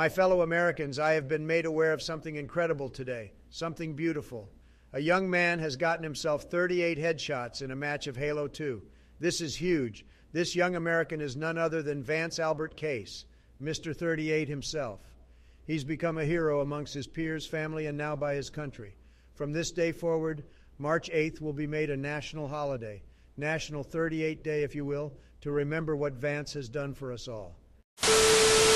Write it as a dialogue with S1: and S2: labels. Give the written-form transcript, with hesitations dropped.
S1: My fellow Americans, I have been made aware of something incredible today, something beautiful. A young man has gotten himself 38 headshots in a match of Halo 2. This is huge. This young American is none other than Vance Albert Case, Mr. 38 himself. He's become a hero amongst his peers, family, and now by his country. From this day forward, March 8th will be made a national holiday, National 38 Day, if you will, to remember what Vance has done for us all.